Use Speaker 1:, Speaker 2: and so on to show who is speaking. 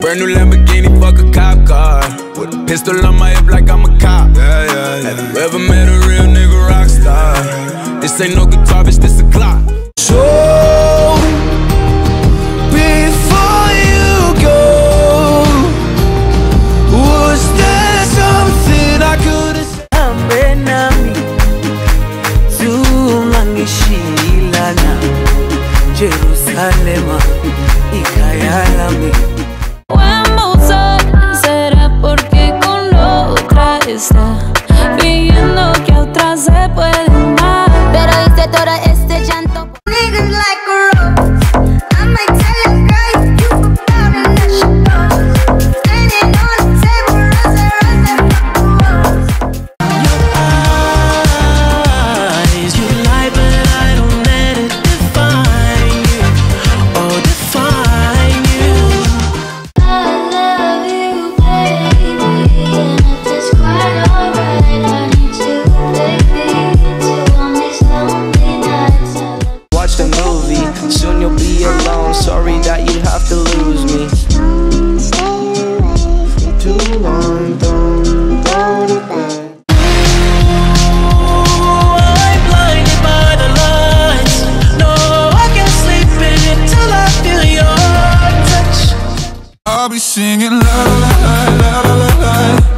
Speaker 1: Brand new Lamborghini, fuck a cop car. With a pistol on my hip like I'm a cop. Have you ever met a real nigga rock star? This ain't no guitar, bitch, this a clock. So, before you go, was there something I could've said?
Speaker 2: Ambe nami tumangishilana Jerusalema ikayalami.
Speaker 3: Será porque con otra está viendo que a otra se puede amar. Pero hice todo este llanto.
Speaker 4: Niggas like a rose. I might tell a guy you about and let you go. Standing on the table, rose,
Speaker 2: Your eyes, you lie, but I don't let it define you or define you.
Speaker 3: I love you, baby, and if it's quite alright, I need you, baby, to on these lonely nights.
Speaker 2: Watch the movie, soon you'll be alone. Sorry that you have to lose me. Too long, don't go to bed. I'm blinded by the lights. No, I can't sleep until I feel your touch.
Speaker 1: I'll be singing la la la la la la la.